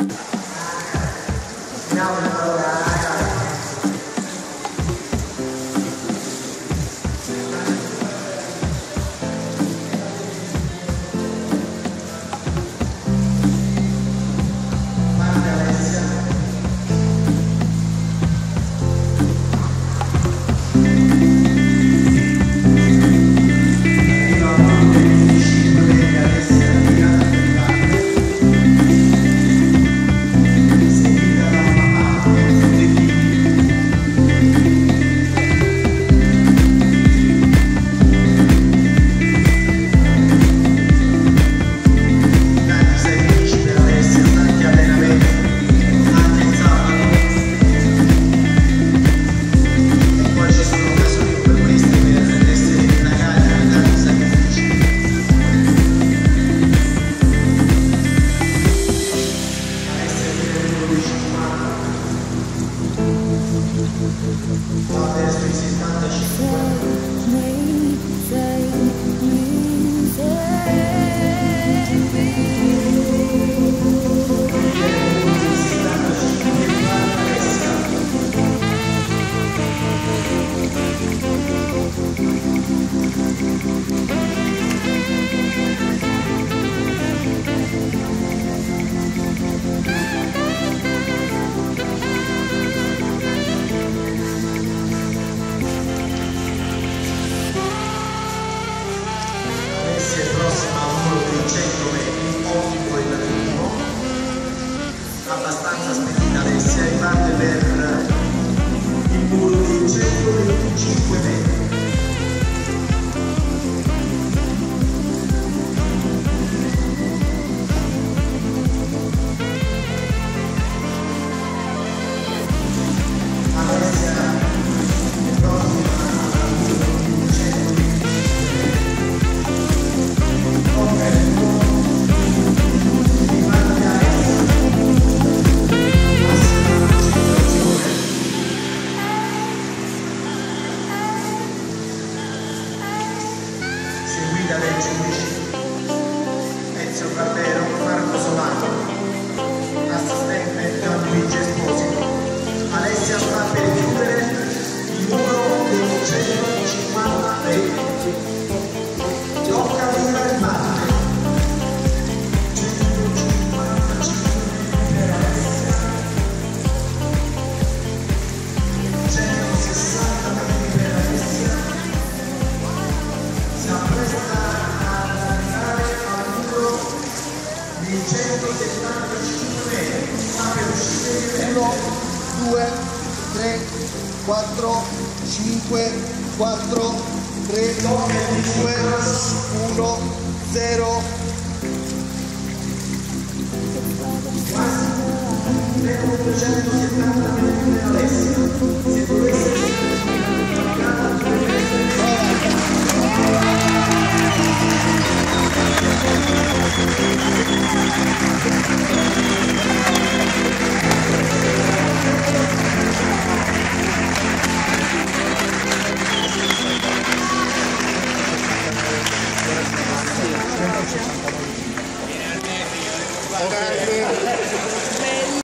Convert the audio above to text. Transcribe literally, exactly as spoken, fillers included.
Abbastanza spedita Alessia, riparte per il muro di centoventicinque metri. Da legge Ezio Barbero, Marco Solano, assistente Gianluigi Esposito. Alessia sta per chiudere il muro dei centocinquanta metri. Tocca venire il mare. centocinquantacinque per Alessia, centosessanta metri per Alessia. Si appresta centosettantacinque metri, sta per uscire uno, due, tre, quattro, cinque, quattro, tre, due, uno, zero. duecentosettanta metri per Alessia.